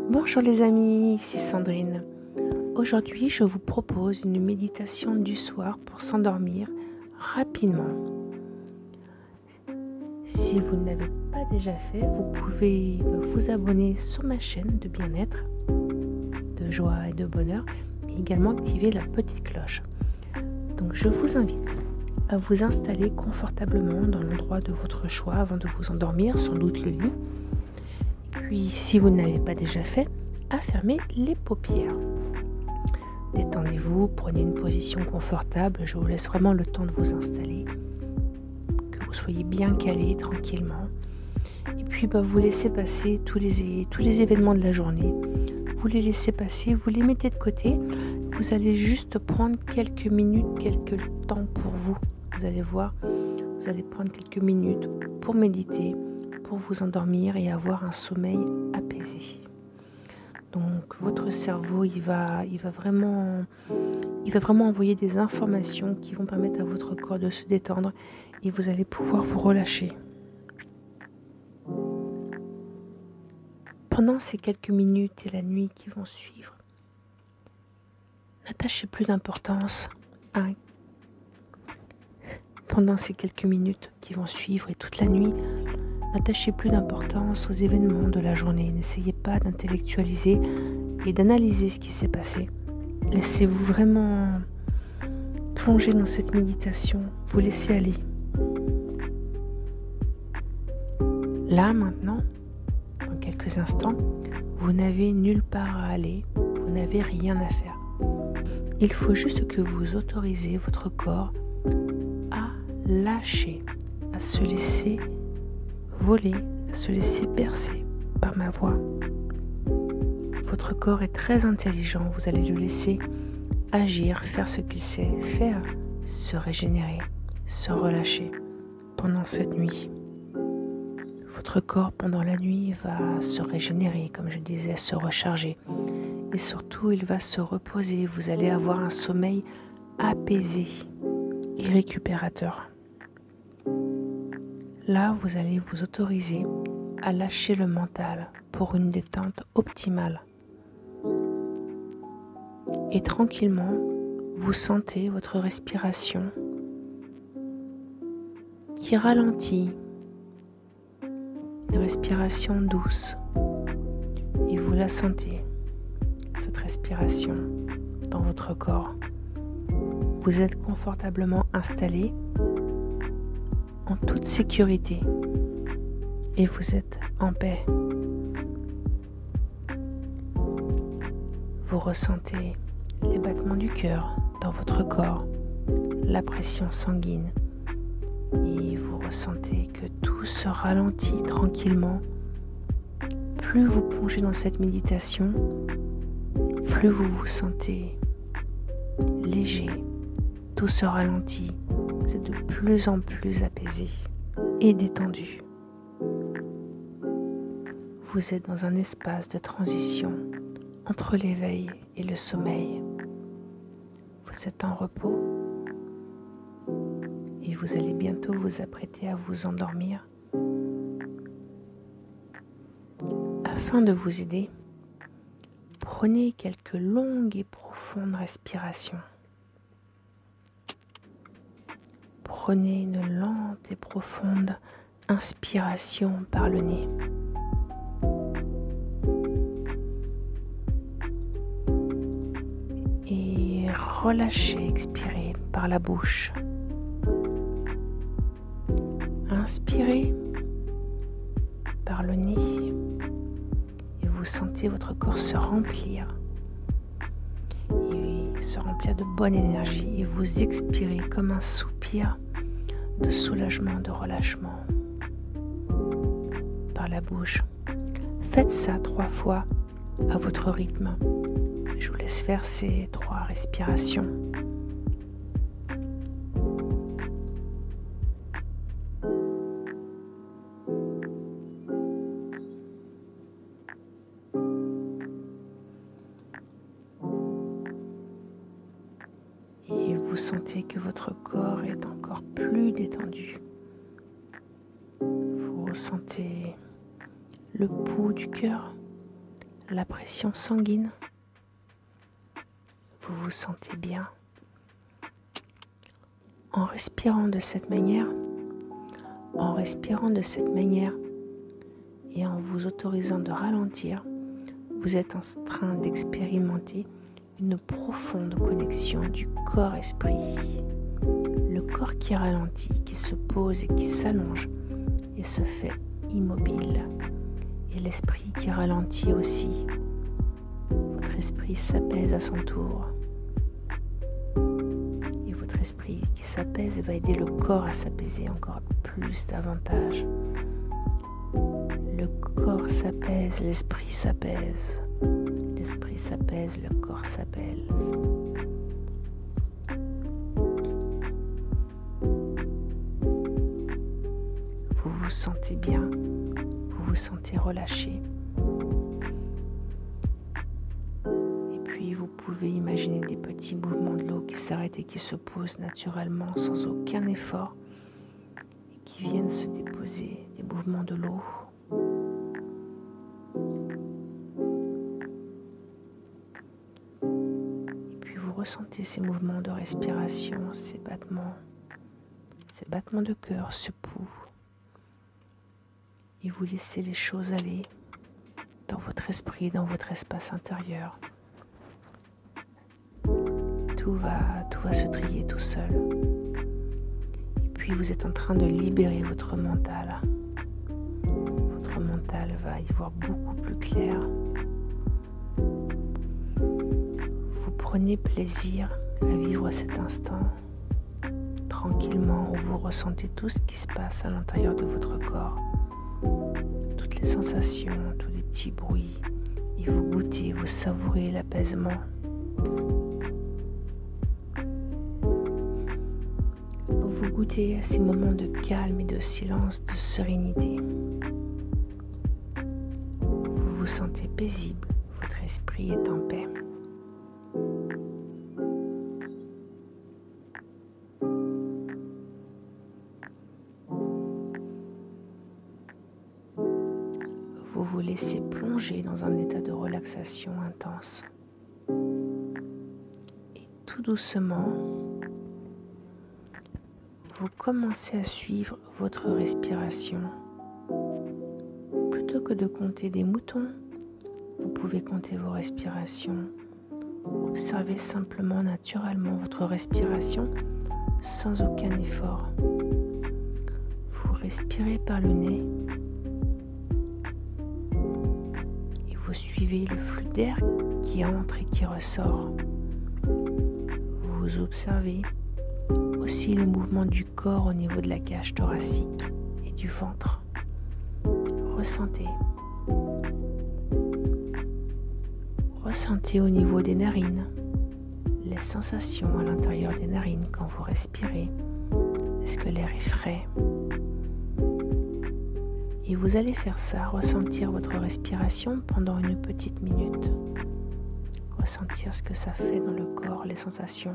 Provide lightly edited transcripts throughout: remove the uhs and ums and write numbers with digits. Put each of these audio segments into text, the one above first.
Bonjour les amis, ici Sandrine. Aujourd'hui, je vous propose une méditation du soir pour s'endormir rapidement. Si vous ne l'avez pas déjà fait, vous pouvez vous abonner sur ma chaîne de bien-être, de joie et de bonheur, mais également activer la petite cloche. Donc je vous invite à vous installer confortablement dans l'endroit de votre choix avant de vous endormir, sans doute le lit. Puis, si vous ne l'avez pas déjà fait, à fermer les paupières. Détendez-vous, prenez une position confortable, je vous laisse vraiment le temps de vous installer, que vous soyez bien calé tranquillement. Et puis vous laissez passer tous les événements de la journée, vous les laissez passer, vous les mettez de côté, vous allez juste prendre quelques minutes, quelques temps pour vous. Vous allez voir, vous allez prendre quelques minutes pour méditer, pour vous endormir et avoir un sommeil apaisé. Donc votre cerveau, il va vraiment envoyer des informations qui vont permettre à votre corps de se détendre et vous allez pouvoir vous relâcher. Pendant ces quelques minutes et la nuit qui vont suivre, n'attachez plus d'importance à... Pendant ces quelques minutes qui vont suivre et toute la nuit, n'attachez plus d'importance aux événements de la journée. N'essayez pas d'intellectualiser et d'analyser ce qui s'est passé. Laissez-vous vraiment plonger dans cette méditation. Vous laissez aller. Là, maintenant, dans quelques instants, vous n'avez nulle part à aller. Vous n'avez rien à faire. Il faut juste que vous autorisez votre corps à lâcher, à se laisser voler, à se laisser bercer par ma voix. Votre corps est très intelligent, vous allez le laisser agir, faire ce qu'il sait faire, se régénérer, se relâcher pendant cette nuit. Votre corps pendant la nuit va se régénérer, comme je disais, se recharger et surtout il va se reposer, vous allez avoir un sommeil apaisé et récupérateur. Là, vous allez vous autoriser à lâcher le mental pour une détente optimale. Et tranquillement, vous sentez votre respiration qui ralentit, une respiration douce. Et vous la sentez, cette respiration, dans votre corps. Vous êtes confortablement installé en toute sécurité et vous êtes en paix. Vous ressentez les battements du cœur dans votre corps, la pression sanguine et vous ressentez que tout se ralentit tranquillement. Plus vous plongez dans cette méditation, plus vous vous sentez léger, tout se ralentit. Vous êtes de plus en plus apaisé et détendu. Vous êtes dans un espace de transition entre l'éveil et le sommeil. Vous êtes en repos et vous allez bientôt vous apprêter à vous endormir. Afin de vous aider, prenez quelques longues et profondes respirations. Prenez une lente et profonde inspiration par le nez. Et relâchez, expirez par la bouche. Inspirez par le nez et vous sentez votre corps se remplir. Et se remplir de bonne énergie et vous expirez comme un soupir de soulagement, de relâchement par la bouche. Faites ça 3 fois à votre rythme. Je vous laisse faire ces 3 respirations. Et vous sentez que votre corps est encore plus détendu. Vous ressentez le pouls du cœur, la pression sanguine. Vous vous sentez bien. En respirant de cette manière, et en vous autorisant de ralentir, vous êtes en train d'expérimenter une profonde connexion du corps-esprit. Le corps qui ralentit, qui se pose et qui s'allonge et se fait immobile. Et l'esprit qui ralentit aussi. Votre esprit s'apaise à son tour. Et votre esprit qui s'apaise va aider le corps à s'apaiser encore plus davantage. Le corps s'apaise, l'esprit s'apaise. L'esprit s'apaise, le corps s'apaise. Vous vous sentez bien, vous vous sentez relâché. Et puis vous pouvez imaginer des petits mouvements de l'eau qui s'arrêtent et qui se posent naturellement sans aucun effort et qui viennent se déposer, des mouvements de l'eau. Ressentez ces mouvements de respiration, ces battements de cœur se poussent et vous laissez les choses aller dans votre esprit, dans votre espace intérieur. Tout va se trier tout seul. Et puis vous êtes en train de libérer votre mental. Votre mental va y voir beaucoup plus clair. Prenez plaisir à vivre cet instant tranquillement où vous ressentez tout ce qui se passe à l'intérieur de votre corps, toutes les sensations, tous les petits bruits, et vous goûtez, vous savourez l'apaisement. Vous goûtez à ces moments de calme et de silence, de sérénité. Vous vous sentez paisible, votre esprit est en paix. Vous vous laissez plonger dans un état de relaxation intense. Et tout doucement, vous commencez à suivre votre respiration. Plutôt que de compter des moutons, vous pouvez compter vos respirations. Observez simplement naturellement votre respiration sans aucun effort. Vous respirez par le nez. Vous suivez le flux d'air qui entre et qui ressort. Vous observez aussi le mouvement du corps au niveau de la cage thoracique et du ventre. Ressentez. Ressentez au niveau des narines les sensations à l'intérieur des narines quand vous respirez. Est-ce que l'air est frais ? Et vous allez faire ça, ressentir votre respiration pendant une petite minute. Ressentir ce que ça fait dans le corps, les sensations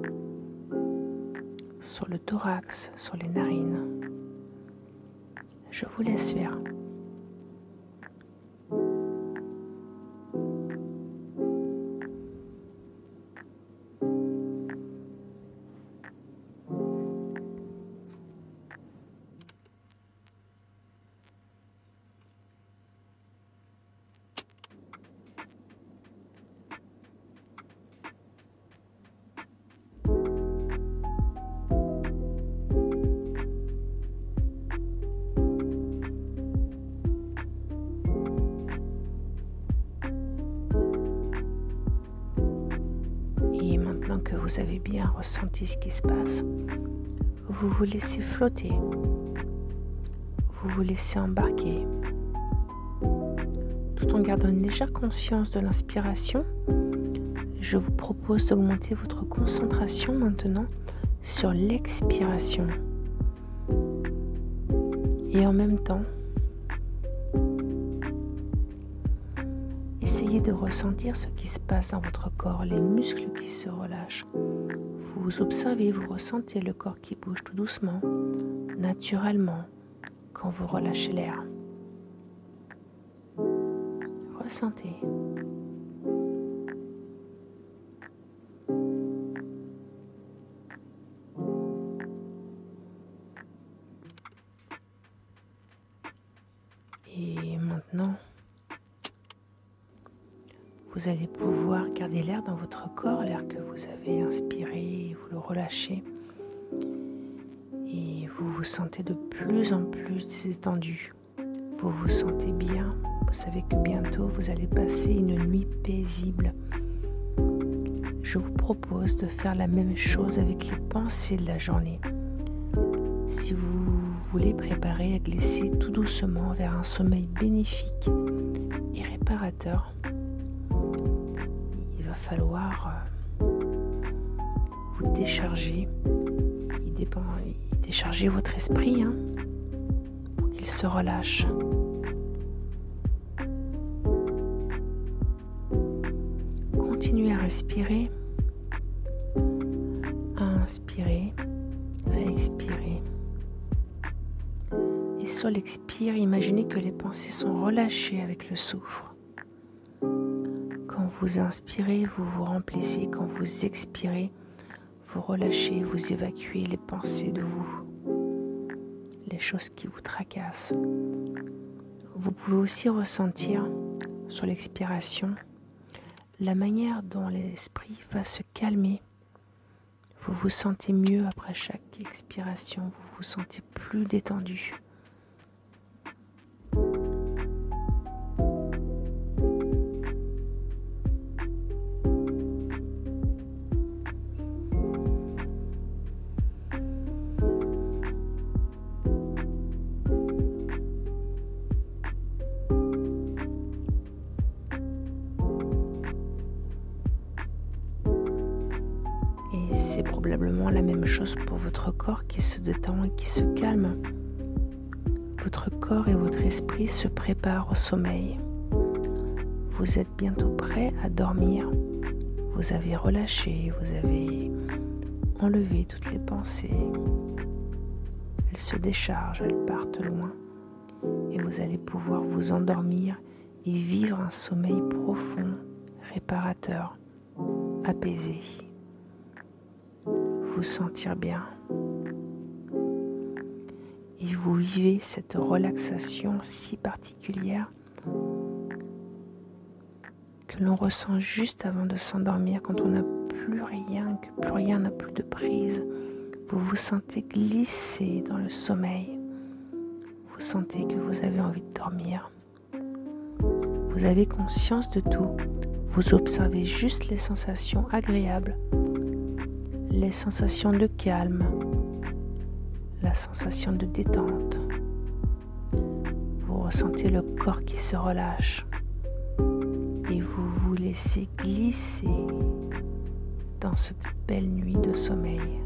sur le thorax, sur les narines. Je vous laisse faire. Et maintenant que vous avez bien ressenti ce qui se passe, vous vous laissez flotter, vous vous laissez embarquer, tout en gardant une légère conscience de l'inspiration. Je vous propose d'augmenter votre concentration maintenant sur l'expiration. Et en même temps, essayez de ressentir ce qui se passe dans votre corps, les muscles qui se relâchent. Vous observez, vous ressentez le corps qui bouge tout doucement, naturellement, quand vous relâchez l'air. ressentez. Et maintenant, vous allez pouvoir garder l'air dans votre corps, l'air que vous avez inspiré, et vous le relâchez. Et vous vous sentez de plus en plus détendu. Vous vous sentez bien. Vous savez que bientôt vous allez passer une nuit paisible. Je vous propose de faire la même chose avec les pensées de la journée. Si vous voulez préparer à glisser tout doucement vers un sommeil bénéfique et réparateur, il va falloir vous décharger. Décharger votre esprit pour qu'il se relâche. Continuez à respirer, à inspirer, à expirer. Et sur l'expire, imaginez que les pensées sont relâchées avec le souffle. Quand vous inspirez, vous vous remplissez. Quand vous expirez, vous relâchez, vous évacuez les pensées de vous, les choses qui vous tracassent. Vous pouvez aussi ressentir sur l'expiration la manière dont l'esprit va se calmer. Vous vous sentez mieux après chaque expiration, vous vous sentez plus détendu. C'est probablement la même chose pour votre corps qui se détend et qui se calme. Votre corps et votre esprit se préparent au sommeil. Vous êtes bientôt prêt à dormir. Vous avez relâché, vous avez enlevé toutes les pensées. Elles se déchargent, elles partent loin. Et vous allez pouvoir vous endormir et vivre un sommeil profond, réparateur, apaisé. Vous sentir bien et vous vivez cette relaxation si particulière que l'on ressent juste avant de s'endormir quand on n'a plus rien, que plus rien n'a plus de prise. Vous vous sentez glisser dans le sommeil. Vous sentez que vous avez envie de dormir. Vous avez conscience de tout. Vous observez juste les sensations agréables, les sensations de calme, la sensation de détente. Vous ressentez le corps qui se relâche et vous vous laissez glisser dans cette belle nuit de sommeil.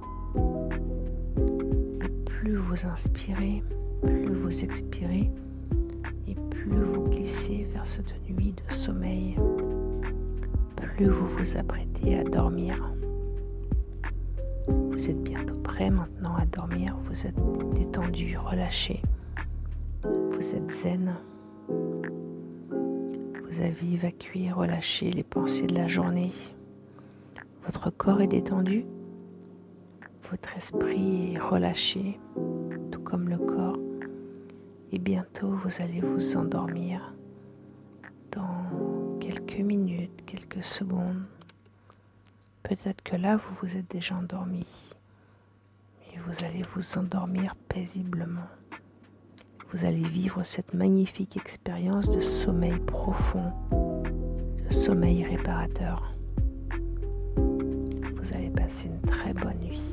Et plus vous inspirez, plus vous expirez et plus vous glissez vers cette nuit de sommeil, plus vous vous apprêtez à dormir. Vous êtes bientôt prêt maintenant à dormir, vous êtes détendu, relâché, vous êtes zen. Vous avez évacué, relâché les pensées de la journée. Votre corps est détendu, votre esprit est relâché, tout comme le corps. Et bientôt vous allez vous endormir dans quelques minutes, quelques secondes. Peut-être que là, vous vous êtes déjà endormi et vous allez vous endormir paisiblement. Vous allez vivre cette magnifique expérience de sommeil profond, de sommeil réparateur. Vous allez passer une très bonne nuit.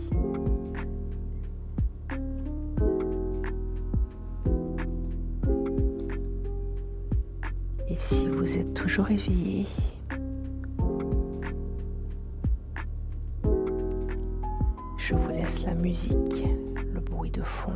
Et si vous êtes toujours éveillé, je vous laisse la musique, le bruit de fond,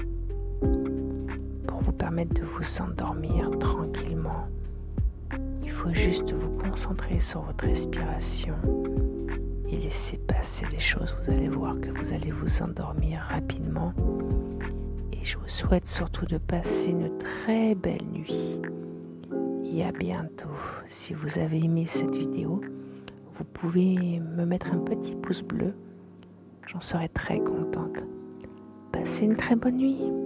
pour vous permettre de vous endormir tranquillement. Il faut juste vous concentrer sur votre respiration et laisser passer les choses. Vous allez voir que vous allez vous endormir rapidement. Et je vous souhaite surtout de passer une très belle nuit. dis à bientôt. Si vous avez aimé cette vidéo, vous pouvez me mettre un petit pouce bleu. J'en serai très contente. Passez une très bonne nuit.